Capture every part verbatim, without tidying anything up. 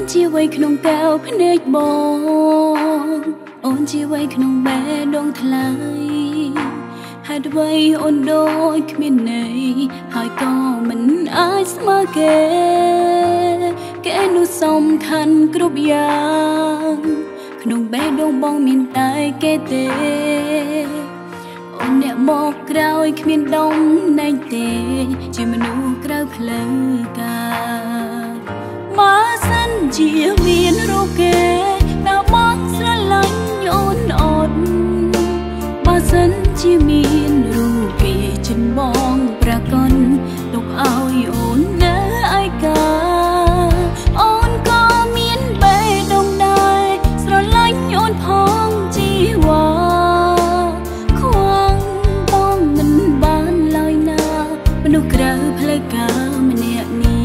ជាវ័យក្នុងកៅភ្នែកបងអូនជាវ័យក្នុងបេះដូងថ្លៃហេតុអ្វីអូនដូចគ្មានន័យហើយក៏មិនអាចស្មើគេគេនោះសំខាន់គ្រប់យ៉ាងក្នុងបេះដូងបងមានតែគេទេអូនអ្នកមកក្រោយគ្មានដងណែងទេជាមនុស្សក្រៅផ្លូវការបើសិនជាមានរូបគេតើបងស្រឡាញ់អូនអត់បើសិនជាមានរូបគេចិនបងប្រកនទុកឲ្យអូននៅឯកាអូនក៏មានបេះដូងដែរស្រឡាញ់អូនផងជីវ៉ាខ្វងបងមិនបានឡើយណាមនុស្សក្រៅផ្លូវការម្នាក់នេះ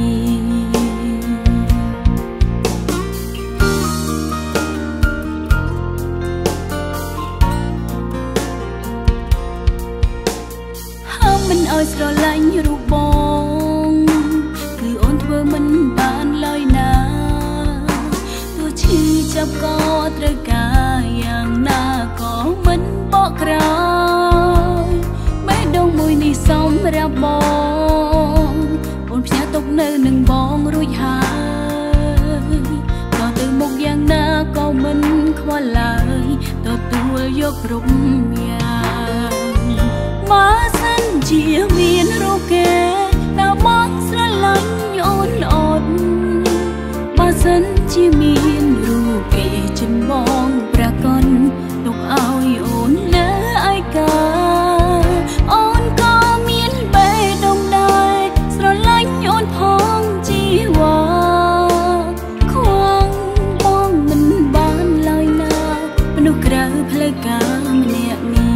មិនឲ្យស្រឡាញ់រូបបងគឺអូនធ្វើមិនបានឡើយណាទោះឈឺចាប់ក៏ត្រូវការយ៉ាងណាក៏មិនបកក្រោយបេះដូងមួយនេះសម្រាប់បងអូនផ្ញើទុកនៅនឹងបងរួចហើយក៏ទៅមុខយ៉ាងណាក៏មិនខ្វល់ឡើយទទួលយកគ្រប់យ៉ាងបើសិនជាមានរូបគេតើបងស្រឡាញ់អូនអត់បើសិនជាមានរូបគេចិនបងប្រកនទុកឲ្យអូននៅឯកាអូនក៏មានបេះដូងដែរស្រឡាញ់អូនផងជីវ៉ាខ្វងបងមិនបានឡើយណាមនុស្សក្រៅផ្លូវការម្នាក់នេះ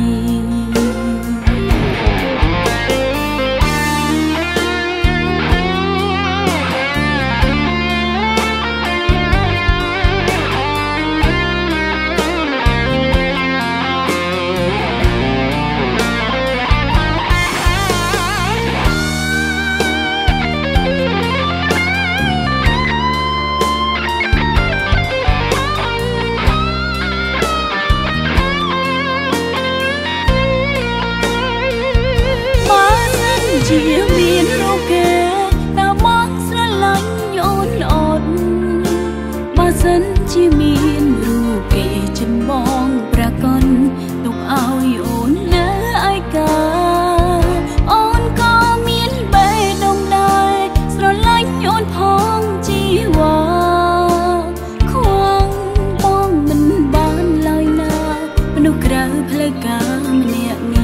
ជាមានរូបគេតើបងស្រឡាញ់អូនអត់បើសិនជាមានរូបគេចិនបងប្រកនទុកឲ្យអូននៅឯកាអូនក៏មានបេះដូងដែរស្រឡាញ់អូនផងជីវ៉ាខ្វងបងមិនបានឡើយណាមនុស្សក្រៅផ្លូវការម្នាក់នេះ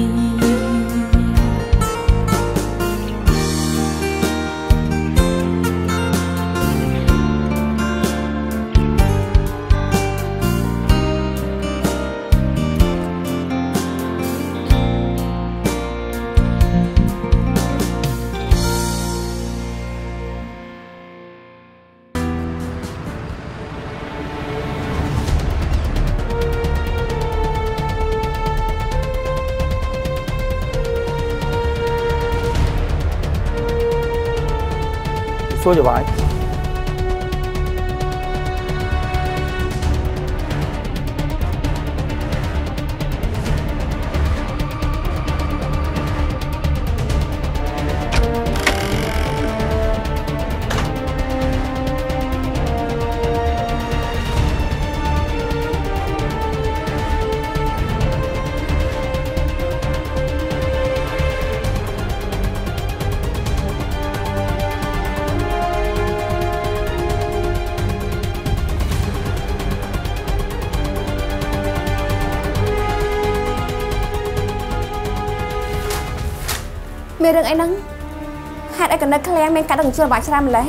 Số cho bài មានរឿងអីហ្នឹងហេតុអីក៏នៅឃ្លាំងមានកាត់នឹងជួលបាច់ច្រើនម្ល៉េះ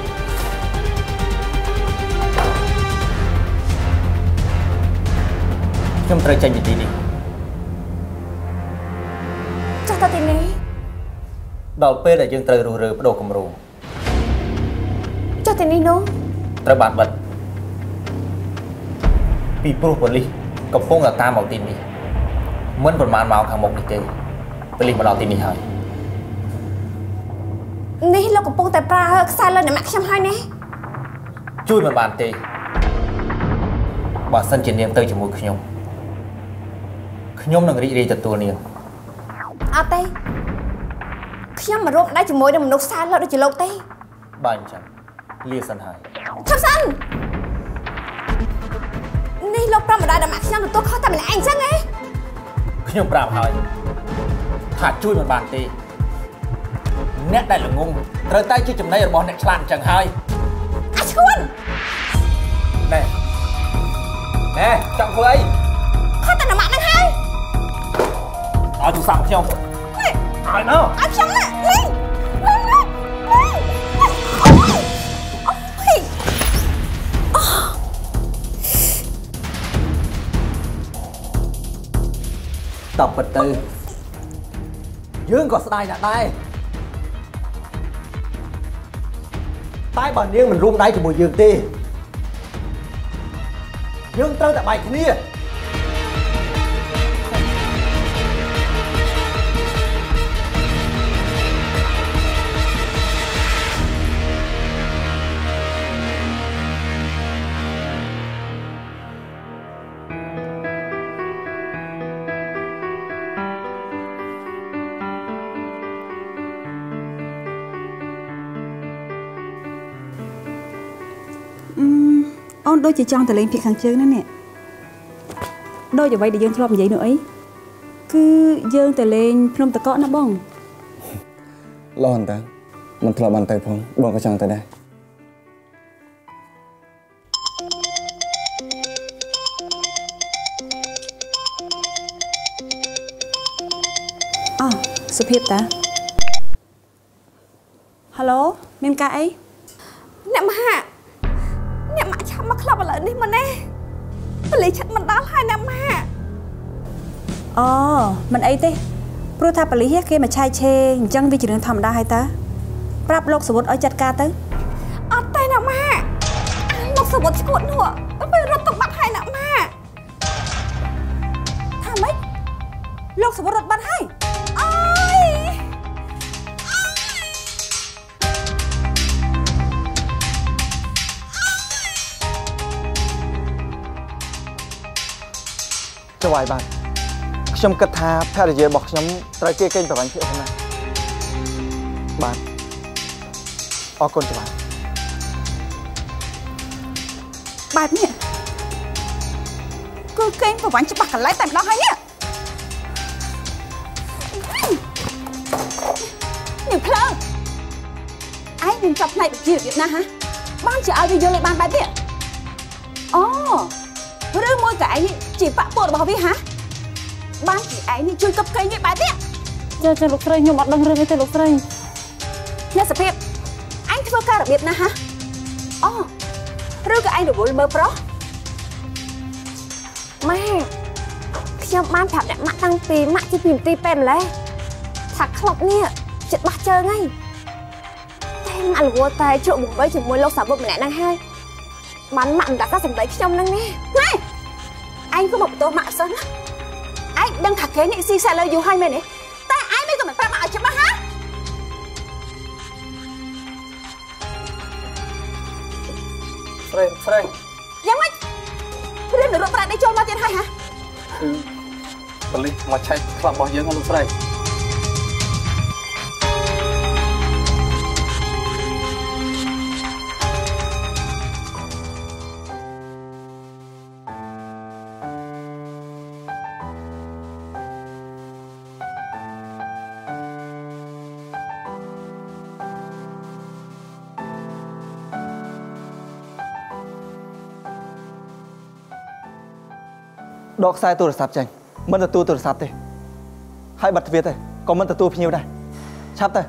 ខ្ញុំត្រូវចេញពីទីនេះចាស់ទៅទីនេះដល់ពេលដែលយើងត្រូវរុះរើបដូរគម្រោងចុះទីនេះនោះត្រូវបានបិទពីព្រោះប៉ូលីសកំពុងតែតាមមកទីនេះមិនប្រមាណម៉ោងខាងមុខនេះទេប៉ូលីសមកដល់ទីនេះហើយនេះលោកកំពុងតែប្រើខ្សែលុយអ្នកម៉ាក់ខ្ញុំហើយណាជួយមិនបានទេបើសិនជានាងទៅជាមួយខ្ញុំខ្ញុំនឹងរីករាយទទួលនាងអត់ទេខ្ញុំមិនរួមដៃជាមួយនឹងមនុស្សសើចលោកដូចជាលោកទេបាទអញ្ចឹងលាសិនហើយឈប់សិននេះលោកប្រាប់ម្ដាយដល់ម៉ាក់ខ្ញុំទទួលខុសតែម្នាក់ឯងអញ្ចឹងហ៎ខ្ញុំប្រាប់ហើយថាជួយមិនបានទេអ្នកដែលល្ងងត្រូវតែជាចំណីរបស់អ្នកឆ្លាតអញ្ចឹងហើយអាឈួនណែណែចង់ធ្វើអីខុសតែម៉ាក់នឹងហើយឲ្យទូរស័ព្ទខ្ញុំឲ្យណោឲ្យខ្ញុំណាលេងលេងលេងតបពិតទៅយើងក៏ស្ដាយណាស់ដែរតែបើនាងមិនរួមដៃជាមួយយើងទេយើងត្រូវតែបែកគ្នាអូនដូចជាចង់ទៅលេងភាគខាងជើងណានេះដូចអ្វីដែលយើងធ្លាប់និយាយនោះអីគឺយើងទៅលេងភ្នំតកកណាបងឡោះអន្តើមិនធ្លាប់បានទៅផងបងក៏ចង់ទៅដែរអូសុភាពតាហៅឡូមានការអីអ្នកមហាអ្នកម៉ាក់ឆាប់មកក្លឹបឥឡូវនេះមកណែពលីឆាត់មិនដល់ហើយអ្នកម៉ាក់អូមិនអីទេព្រោះថាប៉ូលីសគេមកឆាយឆេអញ្ចឹងវាជារឿងធម្មតាហើយតាប្រាប់លោកសវុតឲ្យចាត់ការទៅអត់ទេអ្នកម៉ាក់លោកសវុតឈួតនោះពេលរត់ទៅបាត់ហើយអ្នកម៉ាក់ថាម៉េចលោកសវុតរត់បាត់ហើយអើយចៅវាយបាទខ្ញុំគិតថាភរិយារបស់ខ្ញុំត្រូវគេកេងប្រវ័ញ្ចភាគហ្នឹងណាបាទអរគុណចៅវាយបែបនេះគឺកេងប្រវ័ញ្ចច្បាស់កន្លែងតែម្ដងហើយនេះនេះភ្លើងឯងនឹងចាប់ផ្នែកវិជ្ជារបៀបណាហ៎បានជាឲ្យវាយល់ឲ្យបានបែបនេះអូឬមួយក៏ឯងជាបាក់ពួករបស់វាហ៎បានជាឯងនេះជួយកັບកេងវាបែបនេះចាចាលោកស្រីខ្ញុំអត់ដឹងរឿងទេលោកស្រីអ្នកសុភាពឯងធ្វើការរបៀបណាហ៎អូឬក៏ឯងរវល់មើលប្រុសម៉ែខ្ញុំបានប្រាប់អ្នកម៉ាក់តាំងពីម៉ាក់ជាពីមទីពេម្លេះថាក្លឹបនេះចិត្តបោះជើងហើយតែម៉ាក់រវល់តែជក់បំបីជាមួយលោកសាបុកម្នាក់ហ្នឹងហើយបានម៉ាក់មិនដាក់ការសម្ដីខ្ញុំហ្នឹងណាណែឯងក៏មកបន្ទោសម៉ាក់សិនណាឯងដឹងថាគេនេះស៊ីសាលើយូរហើយមែនទេតែឯងមិនក៏មិនប្រាប់ម៉ាក់ឲ្យច្បាស់ហ៎ស្រីស្រីយ៉ាងម៉េចព្រាមនឹងរត់ប្រាក់នេះចូលមកទៀតហើយហ៎គឺប៉ូលីសមកឆែកក្លឹបរបស់យើងលោកស្រីដកខ្សែទូរស័ព្ទចេញមិនទទួលទូរស័ព្ទទេហើយបិទទ្វារទៅក៏មិនទទួលភ្ញៀវដែរឆាប់ទៅ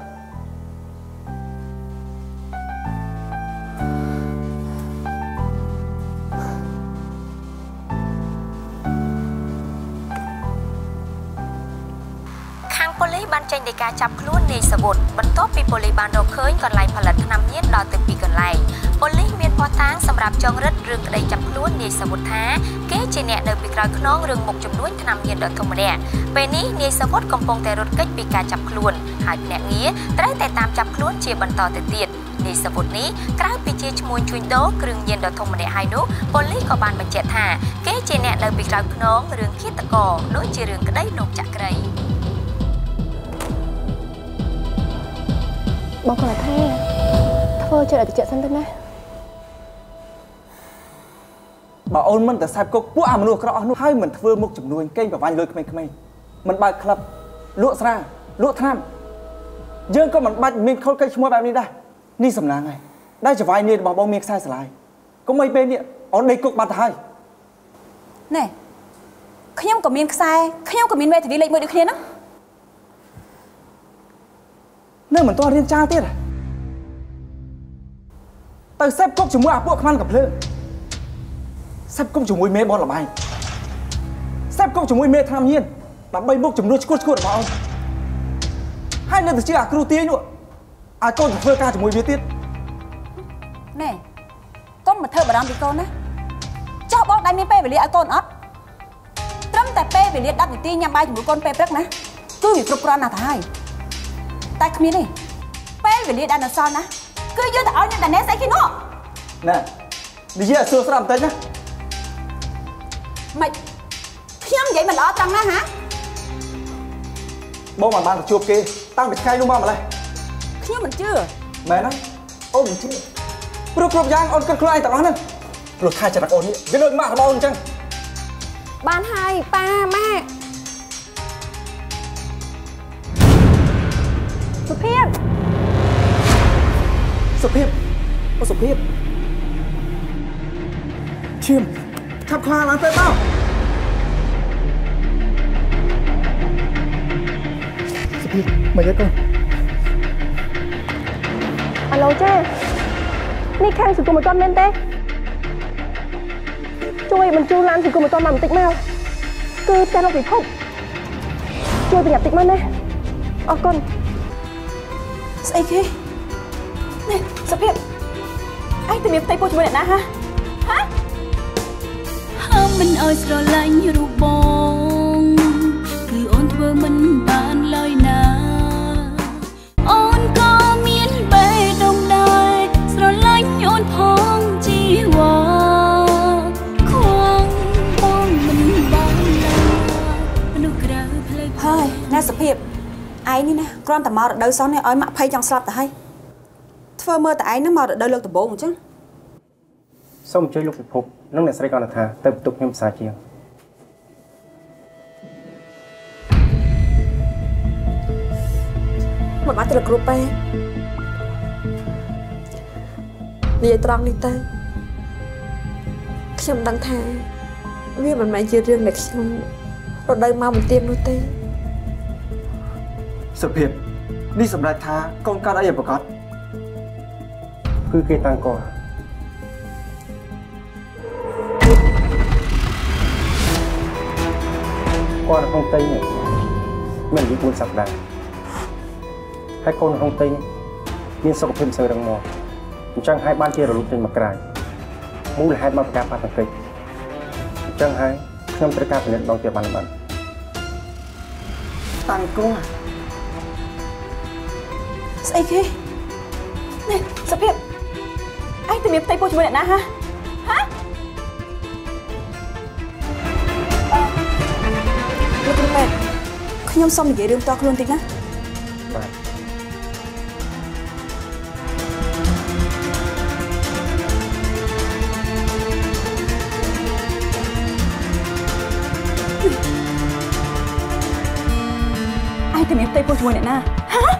ខាងប៉ូលីសបានចេញដីកាចាប់ខ្លួននាយសវុតបន្ទាប់ពីប៉ូលីសបានរកឃើញកន្លែងផលិតថ្នាំញៀនដល់ទៅពីរកន្លែងប៉ូលីសមានភស្តុតាងសម្រាប់ចងរិទ្ធរឿងក្តីចាប់ខ្លួននាយសវុតថាគេជាអ្នកនៅពីក្រោយខ្នងរឿងមុខចំនួនថ្នាំញៀនដ៏ធំម្នាក់ពេលនេះនាយសវុតកំពុងតែរត់គេចពីការចាប់ខ្លួនហើយភ្នាក់ងារត្រូវតែតាមចាប់ខ្លួនជាបន្តទៅទៀតនៃសវុតនេះក្រៅពីជាឈ្មោះជួញដូរគ្រឿងញៀនដ៏ធំម្នាក់ហើយនោះប៉ូលីសក៏បានបញ្ជាក់ថាគេជាអ្នកនៅពីក្រោយខ្នងរឿងឃាតករដូចជារឿងក្តីលោកចក្រីបងគាត់ថាធ្វើចិត្តឲ្យតិចសិនទៅណាបើអូនមិនតែសាប់គុកពួកអាមនុស្សក្រអស់នោះហើយមិនធ្វើមុខចំនួនកេងប្រវាញ់លុយក្មេងៗមិនបើកក្លឹបលក់ស្រាលក់ថ្នាំយើងក៏មិនបាច់មានខុសកេងឈ្មោះបែបនេះដែរនេះសំណាងហើយដែលចវាយនេះរបស់បងមានខ្សែស្រឡាយកុំអីពេលនេះអូនដេកគុកបាត់ទៅហើយណែខ្ញុំក៏មានខ្សែខ្ញុំក៏មានមេធាវីលេខមួយដូចគ្នាណានៅមិនទាន់រៀនចាលទៀតទៅសេពគុកជាមួយអាពួកខ្មាន់កំភ្លើងសេពគុកជាមួយមេបនលបាយសេពគុកជាមួយមេថ្នាំញៀនដើម្បីមុខចំនួនឈួតឈួតរបស់អូនហើយនៅតែជាអាគ្រូទាយនោះឲ្យកូនទៅធ្វើការជាមួយវាទៀតណែកុំមកធ្វើបារម្ភពីកូនណាចោះបងដៃមានពេលវេលាឲ្យកូនអត់ត្រឹមតែពេលវេលាដប់នាទីញ៉ាំបាយជាមួយកូនពេលព្រឹកណាគឺវាគ្រប់គ្រាន់ណាស់ទៅហើយតែគ្មានទេពេលវេលាដែលនៅសល់ណាគឺយើងទៅឲ្យអ្នកតាណែស្អីគេនោះណែនិយាយឲ្យសួរស្រាប់បន្តិចណាម៉េចខ្ញុំនិយាយមិនល្អត្រង់ណាហ៎បងមិនបានទៅជួបគេតាំងពីថ្ងៃនោះមកម្លេះខ្ញុំមិនជឿមែនទេអូនមិនជឿព្រោះគ្រប់យ៉ាងអូនគិតខ្លួនឯងទាំងអស់ហ្នឹងព្រោះថាចរិតអូននេះវាដូចម៉ាក់របស់អូនអញ្ចឹងបានហើយប៉ាម៉ាក់សុភាពសុភាពអូសុភាពឈាមខាប់ខ្លាឡើងទៅមកសុភាពមកយកកូនអាឡូចេនេះខាងសង្គមមិនទាន់មែនទេជួយបញ្ជូនឡានសង្គមមិនទាន់មកបន្តិចមកគឺតែនៅពិភពជួយប្រញាប់តិចមកណាអរគុណស្អីគេនេះសុភាពឯងទៅមានផ្ទៃពោះជាមួយអ្នកណាហ៎ហ៎ហាមមិនអោយស្រឡាញ់រូបបងគឺអូនធ្វើមិនបានឡើយណាអូនក៏មានបេះដូងដែរស្រឡាញ់អូនផងជីវ៉ាខ្វងបងមិនបានឡើយមនុស្សក្រៅផ្លេចហើយណែសុភាពឯងនេះណាគ្រាន់តែមករដូវសោះនេះឲ្យម៉ាក់ភ័យចង់ស្លាប់ទៅហើយធ្វើមើលតែឯងហ្នឹងមករដូវលើកដំបូងអញ្ចឹងសូមអញ្ជើញលោកពិភពនិងអ្នកស្រីកណ្ដាថាទៅបន្ទប់ខ្ញុំផ្សារជាងមកបាត់ទៅគ្រូប៉ែនិយាយត្រង់នេះទៅខ្ញុំដឹងថាវាមិនមែនជារឿងដែលខ្ញុំរដូវមកមិនទៀងនោះទេសុភាពនេះសម្រាប់ថាកូនកើតអីប្រកាសគឺគេតាំងកគាត់គាត់ក្នុងទីនេះមានអាយុbốnសប្តាហ៍ហើយកូនក្នុងទីនេះមានសុខភាពស្អីរឹងមាំអញ្ចឹងហើយបានជារលូតចេញមកក្រៅមូលហេតុមកប្រកាសបាត់ទៅកិច្ចអញ្ចឹងហើយខ្ញុំត្រូវការពិនិត្យដងជាបានបានតាំងកគាត់ស្អីគេនេះសុភាពឯងទៅមានផ្ទៃពោះជាមួយអ្នកណាហ៎ហ៎លោកគ្រូពេទ្យខ្ញុំសូមនិយាយរឿងផ្ទាល់ខ្លួនតិចណាបាទឯងទៅមានផ្ទៃពោះជាមួយអ្នកណាហ៎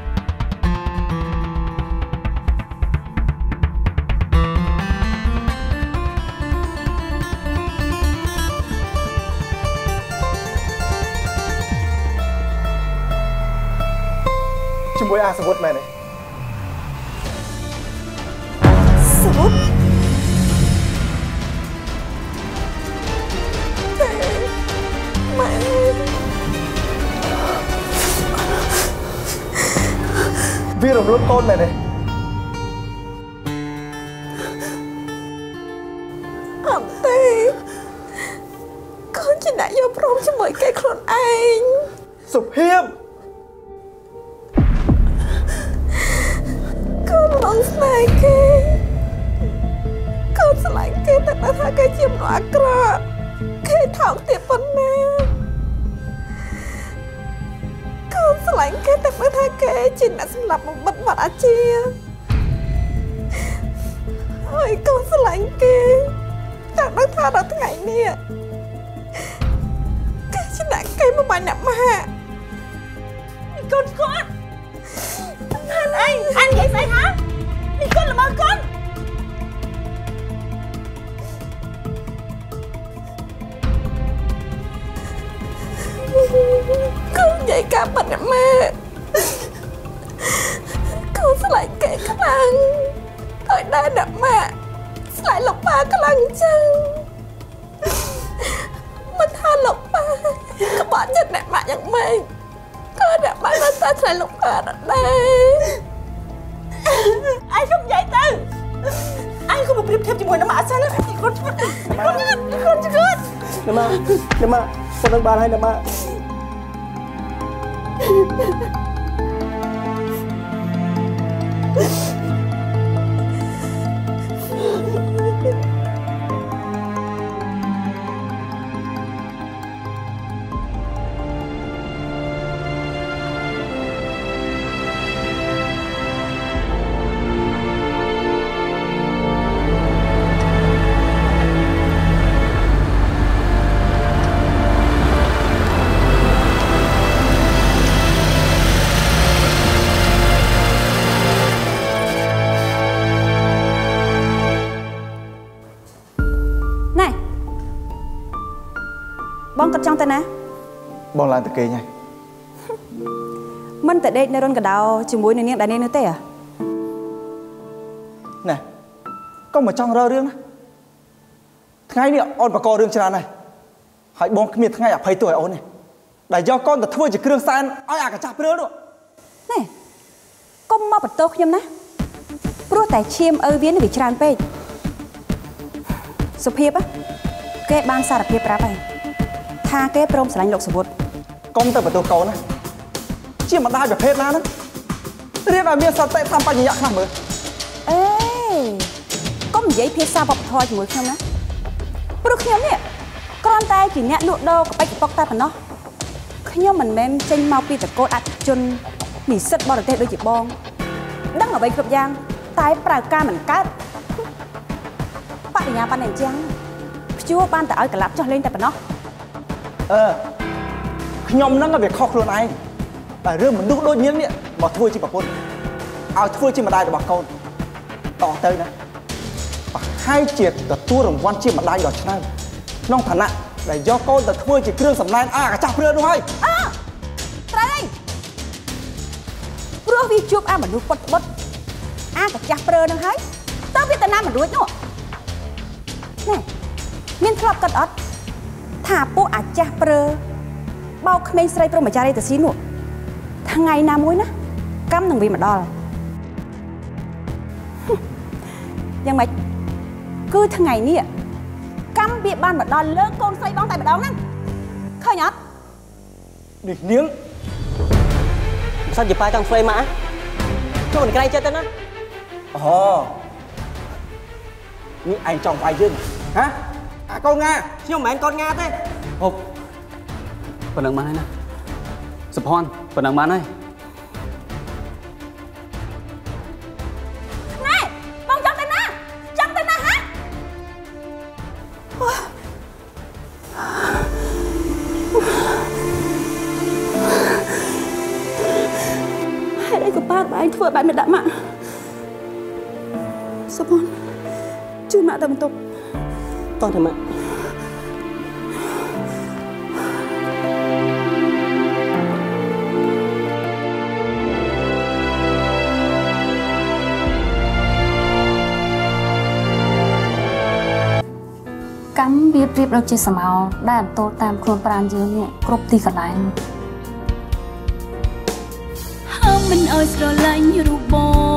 ជាមួយអាសវុតមែនទេសវុតម៉ែវារំលឹកកូនមែនទេអត់ទេកូនជាអ្នកយកព្រមជាមួយគេខ្លួនឯងសុភាពកូនរ con lại kia con lại kia tại bà tha cái chim nó cọ cái thảo tiệp phần nè con lại kia tại bà tha cái chim đã sinh lập một bất vật à chia ôi con lại kia tại bà tha đã ngày nè cái chim đã cây một bài nặng mà con con anh anh anh vậy sao hả đi con làm ơn con con vậy cả bệnh mẹ con sẽ lại kể các bạn ở đây đập mẹ lại lộc ba các lần chân mình tha lộc ba các bạn nhận đẹp mẹ nhận mình con đẹp mẹ lên ta lại lộc ba ở đây ai không vậy tư ai không được thêm cho mùi nó mạ sao nó con con con con nè mà nè mà sao đang bàn hay nè mà bong cất trong tay nè bong làm từ kỳ nhỉ mình tại đây nơi rôn cả đào chỉ muối này đã nên nữa tê à nè con mà trong rơ riêngថ្ងៃនេះអូនបករឿងច្រើនហើយហើយបងគ្មានថ្ងៃអភ័យទោសឲ្យអូននេះដែលយកកូនទៅធ្វើជាគ្រឿងសែនឲ្យអាកាចាស់ព្រើលនោះណែកុំមកបន្ទោសខ្ញុំណាព្រោះតែឈាមឪវានឹងវាច្រើនពេកសុភាពគេបានសារភាពប្រាប់ហើយថាគេព្រមស្រឡាញ់លោកសវុតកុំទៅបន្ទោសកូនណាជាម្ដាយប្រភេទណាហ្នឹងរៀនឲ្យមានសតិសម្បជញ្ញៈខ្លះមើលអេកុំនិយាយភាសាវប្បធម៌ជាមួយខ្ញុំណាព្រោះខ្ញុំនេះគ្រាន់តែជាអ្នកលក់ដូរកប៉ិចកប៉ុកតែប៉ុណ្ណោះខ្ញុំមិនមែនចេញមកពីតកូលអតិជននិស្សិតបរទេសដូចជាបងដឹងអ្វីគ្រប់យ៉ាងតែប្រើការមិនកើតបរិញ្ញាបត្រអញ្ចឹងព្យួរបានតែឲ្យកលាប់ចោះលេងតែប៉ុណ្ណោះអឺខ្ញុំហ្នឹងវាខុសខ្លួនឯងតែរឿងមនុស្សដូចញៀននេះមកធ្វើជាប្រពន្ធឲ្យធ្វើជាម្ដាយរបស់កូនតទៅណាប្រហែលជាទទួលរង្វាន់ជាម្ដាយដ៏ឆ្នើមក្នុងឋានៈដែលយកកូនទៅធ្វើជាគ្រឿងសម្ដែងអាកាចាស់ព្រើលនោះហើយអើត្រូវហើយព្រោះវាជួបអាមនុស្សពុតបុតអាកាចាស់ព្រើលនឹងហើយតើវាទៅណាមិនរួចនោះណែមានធ្លាប់កាត់អត់ថាពួកអាចាស់ព្រើបោកក្មេងស្រីព្រមអាចារ្យទៅស៊ីនោះថ្ងៃណាមួយណាកម្មនឹងវាមកដល់យ៉ាងម៉េចគឺថ្ងៃនេះកម្មវាបានមកដល់លើកូនស្រីបងតែម្ដងហ្នឹងឃើញអត់នេះនាងសាច់ជាប៉ាចង់ស្វែងមកចូលមិនក្រៃចិត្តទៅណាអូនេះឯងចង់វាយយើងហ៎អាកូនងាខ្ញុំមិនមែនកូនងាទេហូបប៉ុណ្ណឹងបានហើយណាសុភ័ណ្ឌប៉ុណ្ណឹងបានហើយណែបងចង់ទៅណាចង់ទៅណាហ៎ហេតុអីក៏ប៉ាបងឯងធ្វើបែបនេះដាក់ម៉ាក់សុភ័ណ្ឌជួយម៉ាក់ទៅបន្ទប់តោះទៅម៉ាក់កម្មវាប្រៀបដូចជាសមោដែលអន្តោតាមខ្លួនប្រាណយើងនេះគ្រប់ទីកន្លែងហើមមិនអើយស្រឡាញ់រូបបង